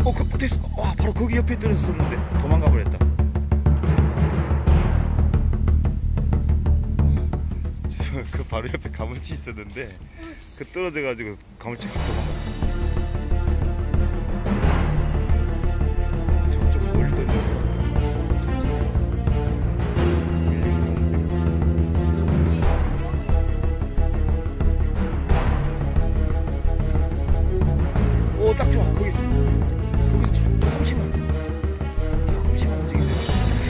됐어. 와, 바로 거기 옆에 떨어졌었는데 도망가 버렸다. 그 바로 옆에 가물치 있었는데 그 떨어져가지고 가물치 확 도망갔어. 저쪽 멀리 던져서 오, 딱 좋아. 거기서 조금씩만 움직이면 돼.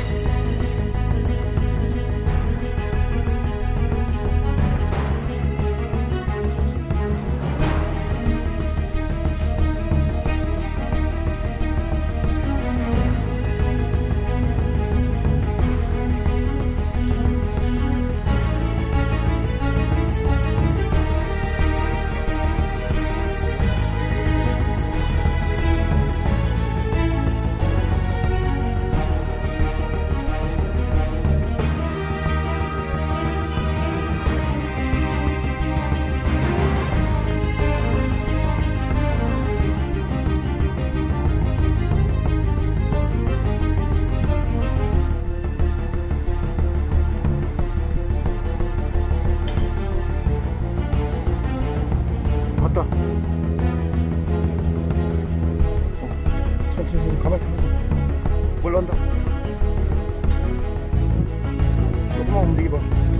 왔다. 천천히 가만있어. 올라온다. 조금만 움직여봐.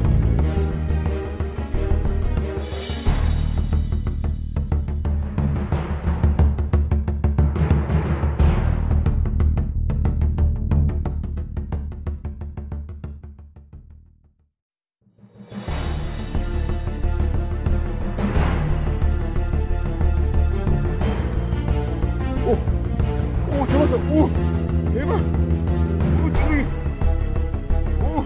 오, 잡았어. 오, 대박. 오, 쭈구이. 오,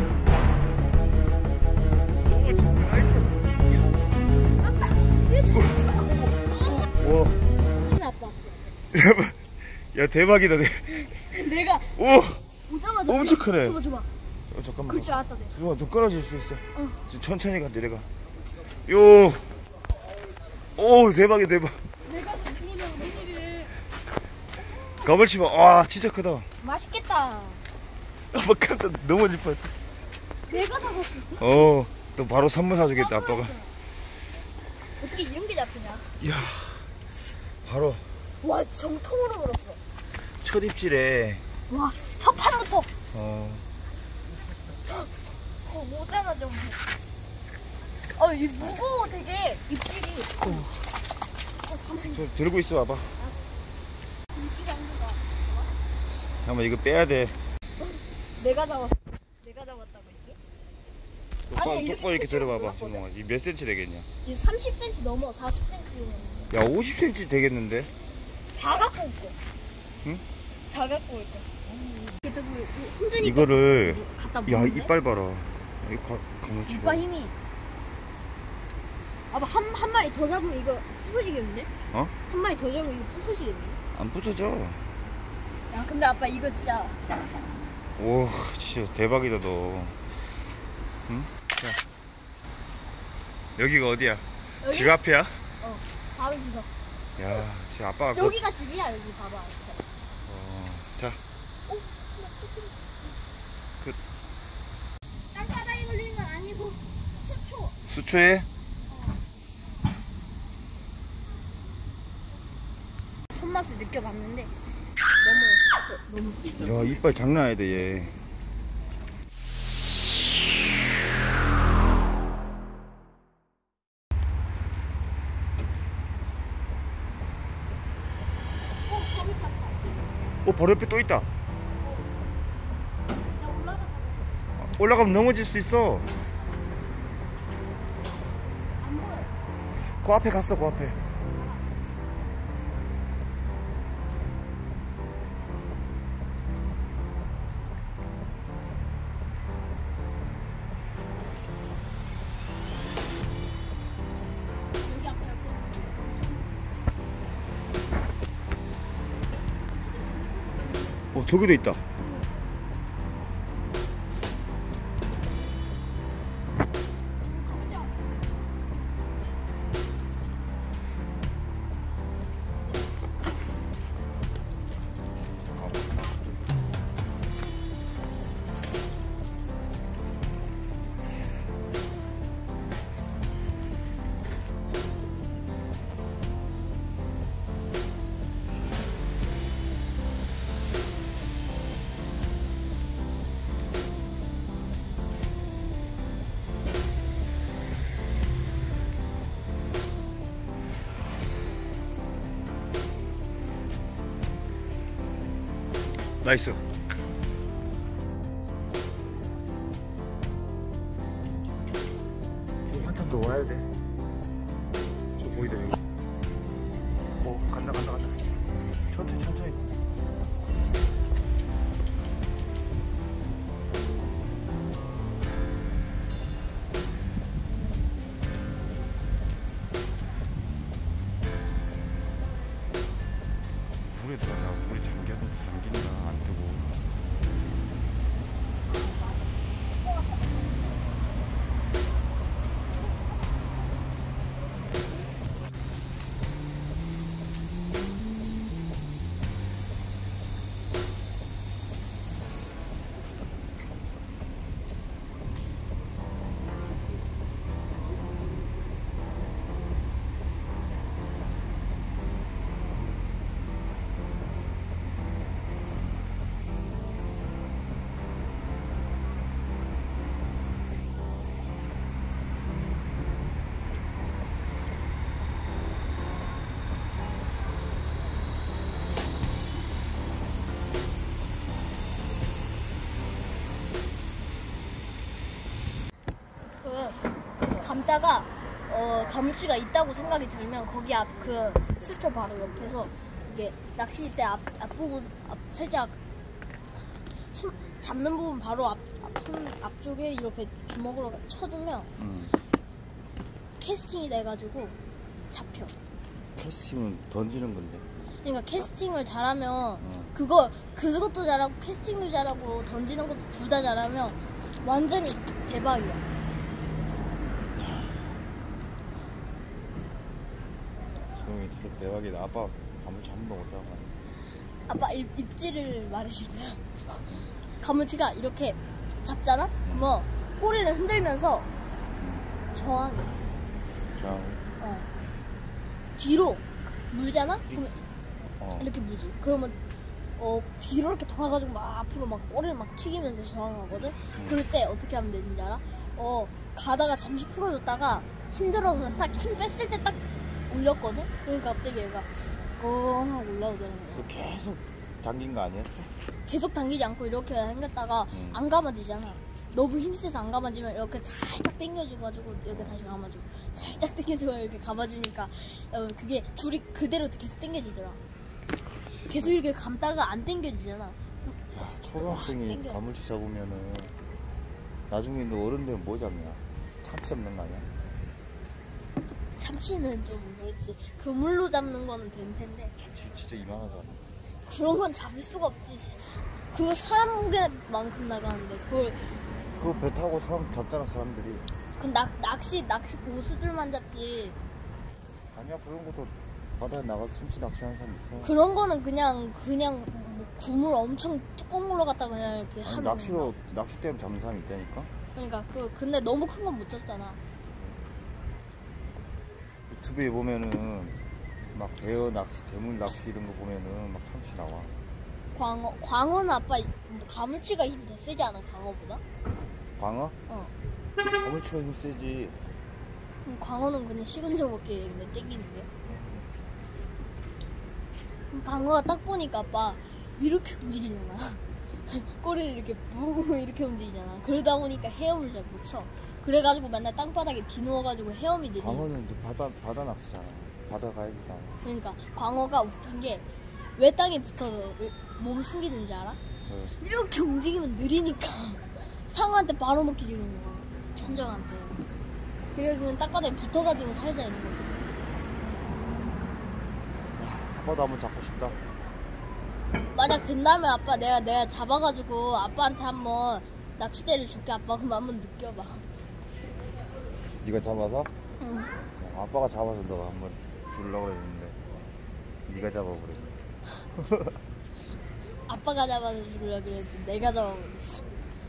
진짜 나이스. 아빠, 이거 잡았어. 와, 힘 아빠. 야, 대박이다. 내가 오자마자 엄청 크네. 줘봐. 잠깐만. 그럴 줄 알았다. 내가. 좀 끊어질 수 있어. 지금 천천히 내려가. 요. 오, 대박. 내가 지금 그러면 웬일이래. 가물치 봐. 와, 진짜 크다. 맛있겠다. 아빠 깜짝 넘어질 뻔했다. 내가 사봤어. 또 바로 선물 사주겠다, 아빠가. 어떻게 이런 게 잡히냐? 이야, 바로 와, 정통으로 물었어. 첫 입질에. 와, 첫 판부터. 오자마자. 이 무거워 되게 입질이. 저 들고 있어, 봐봐. 입질이 안 들어가. 잠깐만, 이거 빼야 돼. 내가 잡았다고 이게? 똑바로 이렇게 들어봐봐, 준홍아. 이 몇 센치 되겠냐? 이 30cm 넘어 40cm. 야, 50cm 되겠는데? 작아고 올게. 응? 작아고 올게. 이거를, 갖다 야, 먹는데? 이빨 봐라. 이거 가물치. 이빨 힘이. 아빠 한 마리 더 잡으면 이거 부서지겠는데? 어? 한 마리 더 잡으면 이거 부서지겠는데? 안 부서져. 야, 근데 아빠 이거 진짜. 오, 진짜 대박이다, 너. 응? 자. 여기가 어디야? 여기? 집 앞이야? 바로 집어. 야, 지금 아빠가. 여기가 집이야, 여기 봐봐. 자. 땅바닥에 걸리는 건 아니고 수초. 수초에? 손맛을 느껴봤는데 너무. 야, 이빨 장난 아니다, 얘. 거기 잡다. 바로 옆에 또 있다. 야, 올라가서. 올라가면 넘어질 수 있어. 안 보여. 그 앞에 갔어, 그 앞에. 여기 앞에. 저기도 있다. 나이스. 여기 한참 더 와야 돼. 저 보이다 여기. 간다. 천천히. 물에 들어가. 물이 잠긴다 안 뜨고. 감다가 가물치가 있다고 생각이 들면 거기 앞 그 수초 바로 옆에서 이게 낚싯대 앞부분 살짝 잡는 부분 바로 손 앞쪽에 이렇게 주먹으로 쳐주면 캐스팅이 돼가지고 잡혀. 캐스팅은 던지는 건데. 그러니까 캐스팅을 잘하면 그것도 잘하고 캐스팅도 잘하고 던지는 것도 둘 다 잘하면 완전히 대박이야. 지금이 진짜 대박이다. 아빠 가물치 한 번도 못 잡아. 아빠 입질을 말해줄게요. 가물치가 이렇게 잡잖아? 뭐 꼬리를 흔들면서 저항해. 뒤로 물잖아? 그럼 이렇게 물지. 그러면 뒤로 이렇게 돌아가지고 막 앞으로 막 꼬리를 막 튀기면서 저항하거든? 그럴 때 어떻게 하면 되는지 알아? 가다가 잠시 풀어줬다가 힘들어서 딱 힘 뺐을 때 딱 올렸거든? 그러니까 갑자기 얘가 하고 올라오더라는 거야. 너 계속 당긴 거 아니었어? 계속 당기지 않고 이렇게 당겼다가 안 감아지잖아. 너무 힘세서 안 감아지면 이렇게 살짝 당겨줘가지고 이렇게 다시 감아주고 살짝 당겨주고 이렇게 감아주니까 그게 줄이 그대로 계속 당겨지더라. 계속 이렇게 감다가 안 당겨지잖아. 야, 초등학생이 땡겨. 가물치 잡으면은 나중에 너 어른 되면 뭐 잡냐? 참치 잡는 거 아니야? 참치는 좀 그렇지. 그물로 잡는 거는 될 텐데 참치 진짜 이만하잖아. 그런 건 잡을 수가 없지. 그거 사람 무게만큼 나가는데 그걸 그거 배 타고 사람 잡잖아 사람들이. 그 낚시 고수들만 잡지. 아니야 그런 것도 바다에 나가서 참치 낚시하는 사람 있어. 그런 거는 그냥 뭐 그물 엄청 뚜껑물로 갖다 그냥 이렇게 아니, 하면 낚싯대로 잡는 사람이 있다니까. 그러니까 근데 너무 큰 건 못 잡잖아. 유튜브에 보면은 막 대어 낚시, 대물 낚시 이런 거 보면은 막 참치 나와. 광어는 아빠 가물치가 힘이 더 세지 않아 광어보다? 광어? 가물치가 힘 세지. 그럼 광어는 그냥 식은 적 먹게 그냥 땡기는데. 광어가 딱 보니까 아빠 이렇게 움직이잖아. 꼬리를 이렇게 부고 이렇게 움직이잖아. 그러다 보니까 헤엄을 잘 못 쳐. 그래가지고 맨날 땅바닥에 뒤누워가지고 헤엄이 느리. 광어는 이제 바다 낚시잖아. 바다 가야지 나. 그러니까 광어가 웃긴 게 왜 땅에 붙어서 몸 숨기는지 알아? 이렇게 움직이면 느리니까 상어한테 바로 먹히지는 거야. 천정한테. 그래서 그냥 땅바닥에 붙어가지고 살자 이런 거지. 아빠도 한번 잡고 싶다. 만약 된다면 아빠 내가 잡아가지고 아빠한테 한번 낚싯대를 줄게. 아빠 그럼 한번 느껴봐. 네가 잡아서? 응. 아빠가 잡아서 너가 한번 주려고 했는데 네가 잡아버려. 아빠가 잡아서 주려고 그랬는데 내가 잡아버렸어.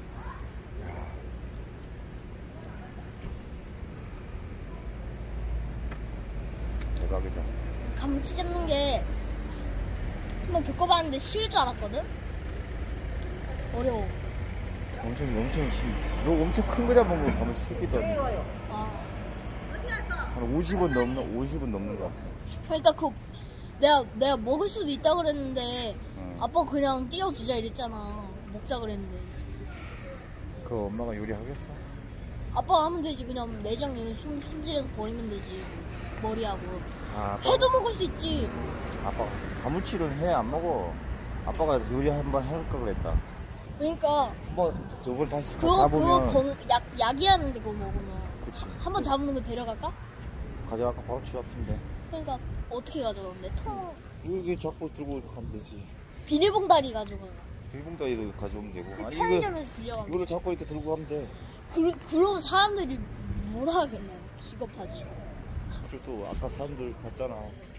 대박이다. 가물치 잡는 게 한번 겪어봤는데 쉬울 줄 알았거든? 어려워. 엄청 너 엄청 큰 거 잡은 거 가면 새끼다. 아. 한 50원 넘는 거 같아. 그러니까 내가 먹을 수도 있다 그랬는데 아빠 그냥 띄워주자 이랬잖아. 먹자 그랬는데. 그 엄마가 요리하겠어? 아빠가 하면 되지. 그냥 내장 얘는 손질해서 버리면 되지. 머리하고. 아빠, 회도 먹을 수 있지. 아빠 가물치를 해 안 먹어. 아빠가 요리 한번 해볼까 그랬다. 그러니까 한번 저걸 다시 다 그거 잡으면. 약이라는데 그거 먹으면. 그치. 한번 잡으면 거 데려갈까? 가져갈까? 바로 집 앞인데. 그러니까 어떻게 가져가는데? 통 이게 자꾸 들고 가면 되지. 비닐봉다리 가져가. 일봉다리도 가져오면 되고. 아니 이거 편의점에서 빌려가면. 이거를 잡고 이렇게 들고 가면 돼. 그러면 사람들이 뭐라 하겠냐. 기겁하지. 그래도 아까 사람들 봤잖아.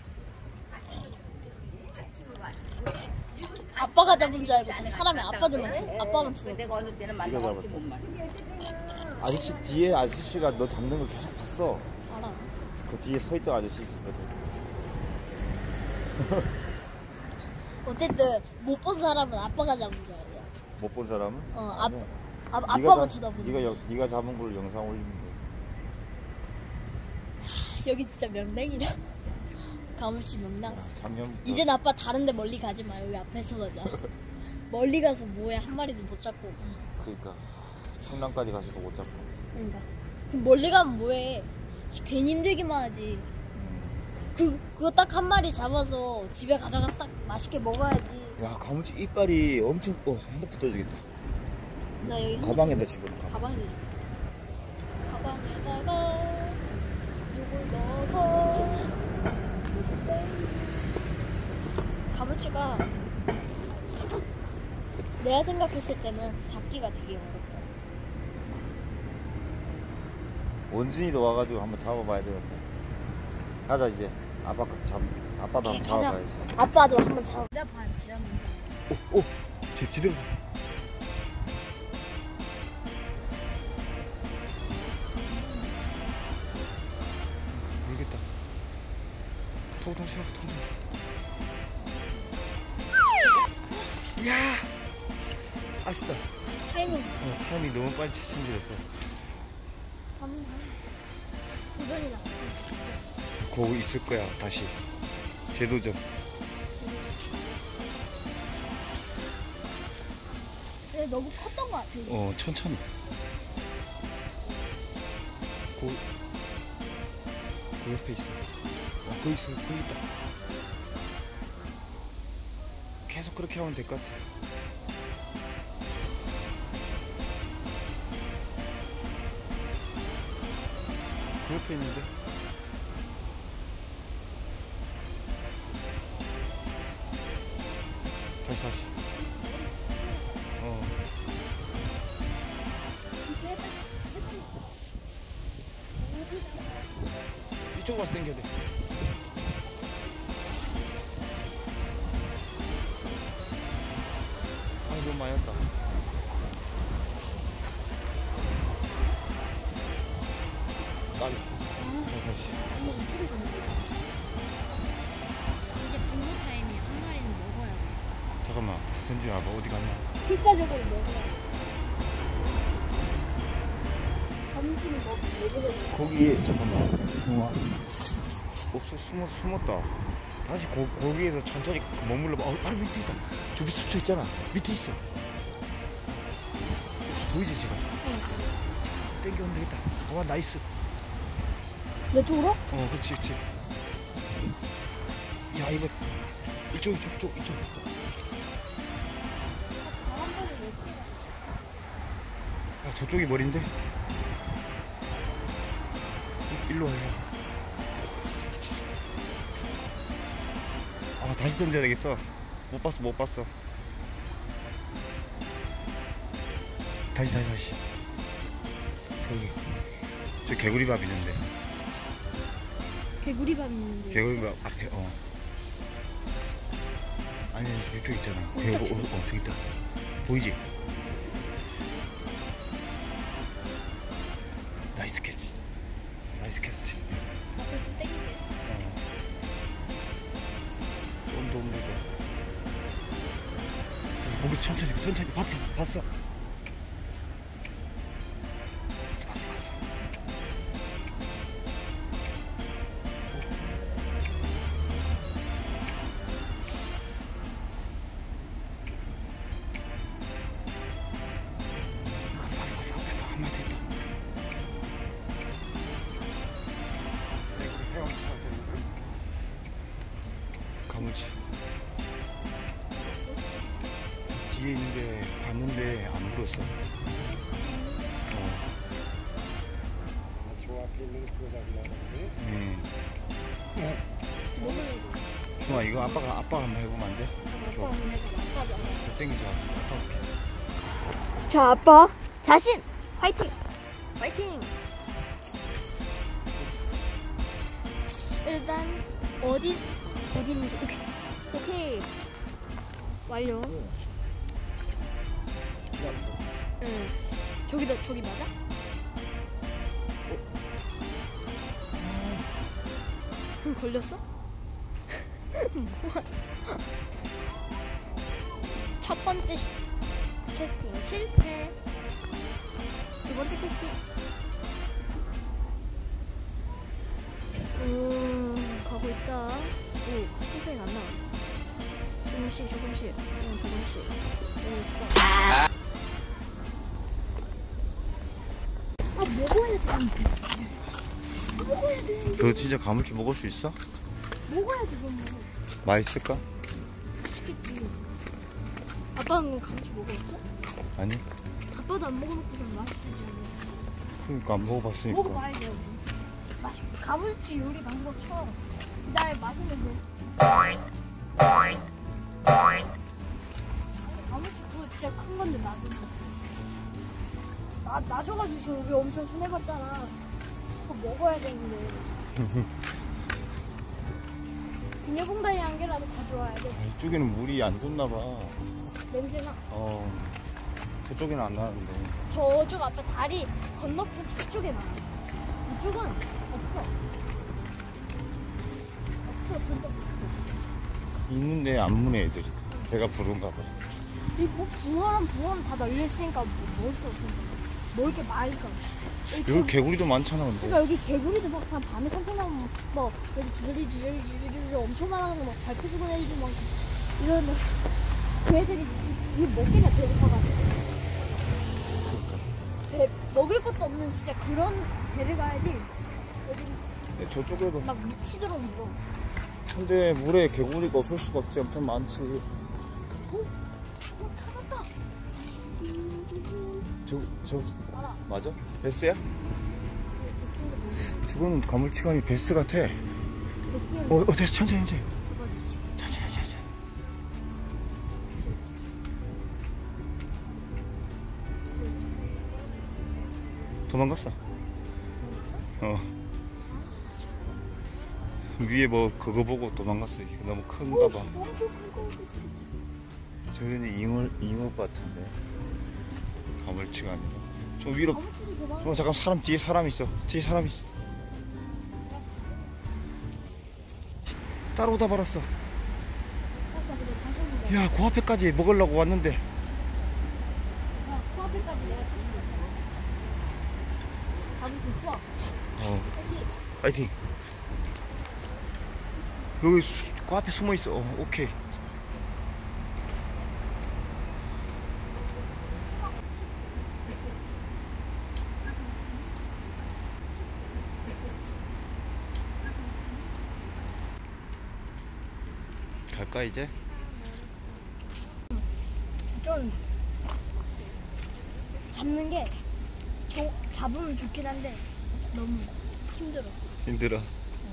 아빠가 잡은 줄 알고 사람이 아빠만 죽어. 내가 어느 때는 네가 만나봤지 잡았지. 못 만나. 아저씨 뒤에 아저씨가 너 잡는 거 계속 봤어. 알아. 그 뒤에 서 있던 아저씨 있었거든. 어쨌든 못 본 사람은 아빠가 잡은 줄 알아. 못 본 사람은? 아니야. 아빠만 쳐다보는. 네가 잡은 걸로 영상 올리면 돼. 여기 진짜 명당이다. 가물치 명당. 작년부터. 이젠 아빠 다른데 멀리 가지 마. 여기 앞에서 가자. 멀리 가서 뭐해 한 마리도 못 잡고. 그러니까 충남까지 가서도 못 잡고. 그러니까 그럼 멀리 가면 뭐해? 괜히 힘들기만 하지. 그거 딱 한 마리 잡아서 집에 가져가서 딱 맛있게 먹어야지. 야 가물치 이빨이 엄청. 핸드폰 떨어지겠다. 나 여기 가방에다 집어넣어. 가방에다가 이걸 넣어서 가물치가 내가 생각했을 때는 잡기가 되게 어렵다. 원준이도 와가지고 한번 잡아봐야 되는데. 가자 이제. 아빠도 한번 가자. 잡아봐야지. 아빠도 한번 잡아. 내가 봐요. 내가 먼저. 오! 제대로. 모르겠다. 통통 치라, 통통. 야! 아쉽다. 타이밍. 타임이 너무 빨리 침질했어. 도전이다. 거기 있을 거야, 다시. 재도전. 근데 너무 컸던 것 같아. 천천히. 그 옆에 있어. 거기 있어, 거기 있다. 계속 그렇게 하면 될 것 같아. 그 옆에 있는데? 다시. 이쪽으로 와서 당겨야 돼. 너무 많이 왔다. 까비. 다시. 이쪽에서 먹어. 이제 분노 타임이야. 한 마리는 먹어야 돼. 잠깐만. 선주야, 너 어디 갔냐? 필사적으로 먹어야 돼. 가물치는 먹으면 거기에, 잠깐만. 없어, 숨었다. 다시 거기에서 천천히 머물러봐. 바로 밑에 있다. 저기 수초 있잖아. 밑에 있어. 보이지, 지금? 땡겨오면 되겠다. 와, 나이스. 내 쪽으로? 그렇지. 야, 이거 이쪽. 야, 저쪽이 머리인데? 일로 와요. 다시 던져야 되겠어. 못 봤어. 다시. 여기. 저 개구리밥 있는데. 개구리밥 있는데. 개구리밥 앞에, 아니, 이쪽 있잖아. 저기 있다. 보이지? 나이스 캐치. 앞으로 좀 땡길게. 좀 더 옮기고. 거기 천천히. 봤어. 뒤에 있는데 봤는데 안 물었어. 저 앞에 있는 그거 잡으려고 그래? 중아 이거 아빠가 한번 해보면 안 돼? 아빠 한번 해봐. 아빠도 안 해. 저 땡기자. 아빠. 자, 아빠 자신 화이팅! 화이팅! 일단 어디 있는지 오케이 완료. 응. 저기 맞아? 걸렸어? 첫 번째 캐스팅 실패. 두 번째 캐스팅. 가고 있다. 오, 천천히 안 나와. 조금씩. 조금씩. 오고 있어. 먹어야 돼. 너 진짜 가물치 먹을 수 있어? 먹어야지, 그럼. 맛있을까? 맛있겠지. 아빠는 감치 먹어봤어? 아니. 아빠도 안 먹어놓고서 맛있지. 그러니까 안 먹어봤으니까. 먹어봐야 돼. 가물치 요리 방법처럼 그다음에 맛있는 거. 가물치 그거 진짜 큰 건데 맛있는 거. 나줘가지고 지금 우리 엄청 순해봤잖아. 그거 먹어야 되는데. 비닐봉다리 한 개라도 가져와야 돼. 이쪽에는 물이 안 좋나 봐. 냄새나. 저쪽에는 안 나는데. 저쪽 앞에 다리 건너편 저쪽에 많아. 이쪽은 없어. 진짜 없어. 있는데 안 무네 애들이. 배가 부른가 봐. 이 붕어는 다 널렸으니까 먹을 게 없으니까. 먹을 게 많으니까. 여기 개구리도 많잖아 근데. 그러니까 여기 개구리도 막 밤에 산책 나오면 막 여기 주저리 엄청 많은 거 막 밟혀 죽은 애들도 많고 이러면 그 애들이 이거 먹겠냐 배고파가지고. 먹을 것도 없는 진짜 그런 배를 가야지. 네, 저쪽에도. 막 미치도록 물어. 근데 물에 개구리가 없을 수가 없지. 엄청 많지. 찾았다. 저 알아. 맞아? 베스야? 저건 가물치가 아니고 베스 같아. 됐으면 됐어. 천천히. 천천히. 도망갔어. 위에 뭐 그거 보고 도망갔어. 이게 너무 큰가 봐. 저기는 잉어 같은데. 가물치가 아니라. 저 위로. 잠깐 뒤에 사람 있어. 따라오다 말았어. 야, 그 앞에까지 먹으려고 왔는데. 그 앞에까지 내가 잡을 수 있어. 파이팅. 여기 그 앞에 숨어 있어. 오케이. 갈까 이제? 좀 잡는 게 잡으면 좋긴 한데 너무 힘들어.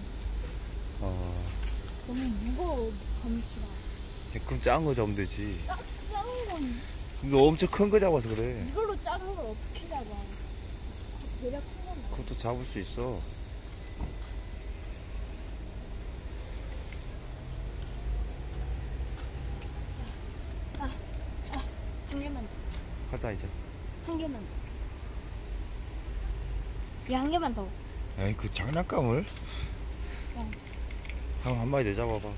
너무 무거워 가물치가. 그럼 작은 거 잡으면 되지. 작은 건 너 엄청 큰 거 잡아서 그래. 이걸로 작은 걸 어떻게 잡아? 대략 큰 건. 그것도 잡을 수 있어. 한 개만 더. 가자 이제. 한 개만 더. 한 개만 더. 에이 그 장난감을? 한 마리 더 잡아봐.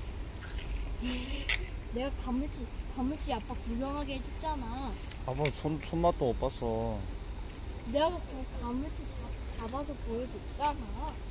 내가 가물치 아빠 구경하게 해줬잖아. 아빠 손맛도 못 봤어. 내가 그 가물치 잡아서 보여줬잖아.